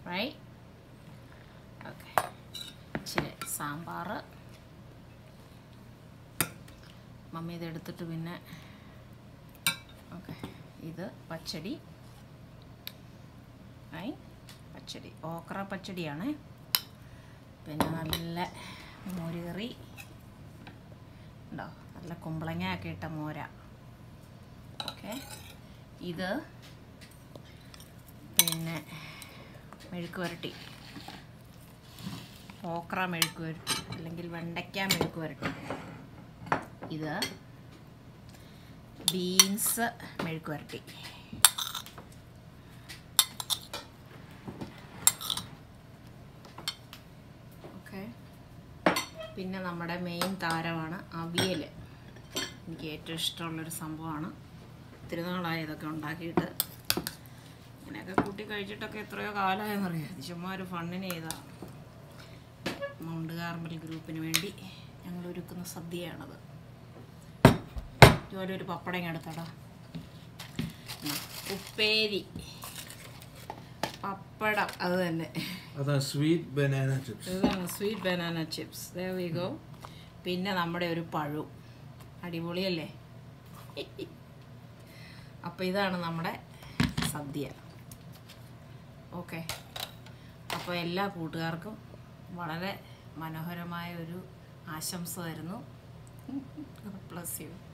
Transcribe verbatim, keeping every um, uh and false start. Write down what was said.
right? Okay. ഇച്ചിരി sambar. Mummy ഇതെടുത്തിട്ട് പിന്നെ okay ഇത് പച്ചടി. I pachadi okra പച്ചടിയാണ്. പിന്നെ നല്ല മോരുകറി ഉണ്ടോ, നല്ല കുമ്പളങ്ങയൊക്കെ ഇട്ട മോര. ഓക്കെ ഇത് പിന്നെ മെഴുക്ക് വരട്ടി, ഓക്ര മെഴുക്ക് വരട്ടി അല്ലെങ്കിൽ വെണ്ടയ്ക്ക മെഴുക്ക് വരട്ടി. ഇത് ബീൻസ് മെഴുക്ക് വരട്ടി. ഓക്കെ പിന്നെ നമ്മുടെ മെയിൻ താരമാണ് അവിയൽ. എനിക്ക് ഏറ്റവും ഇഷ്ടമുള്ളൊരു സംഭവമാണ്. തിരുനാളായി ഇതൊക്കെ ഉണ്ടാക്കിയിട്ട്. ഇങ്ങനെയൊക്കെ കൂട്ടി കഴിച്ചിട്ടൊക്കെ എത്രയോ കാലമായെന്നറിയാം. ചുമ്മാ ഒരു ഫണ്ണിന് ചെയ്താൽ മൗണ്ട് കാർമൽ ഗ്രൂപ്പിന് വേണ്ടി ഞങ്ങൾ ഒരുക്കുന്ന സദ്യയാണത്. ഇതുപോലെ ഒരു പപ്പടം എടുത്തടാ. ഉപ്പേരി, പപ്പടം, അത് തന്നെ. അതാണ് സ്വീറ്റ് ബനാന ചിപ്സ്. ഇതാണ് sweet banana chips. there we go. പിന്നെ നമ്മുടെ ഒരു പഴം. അടിപൊളിയല്ലേ? അപ്പോൾ ഇതാണ് നമ്മുടെ സദ്യ. ഓക്കെ, അപ്പോൾ എല്ലാ കൂട്ടുകാർക്കും വളരെ മനോഹരമായ ഒരു ആശംസ തരുന്നു. Plus U.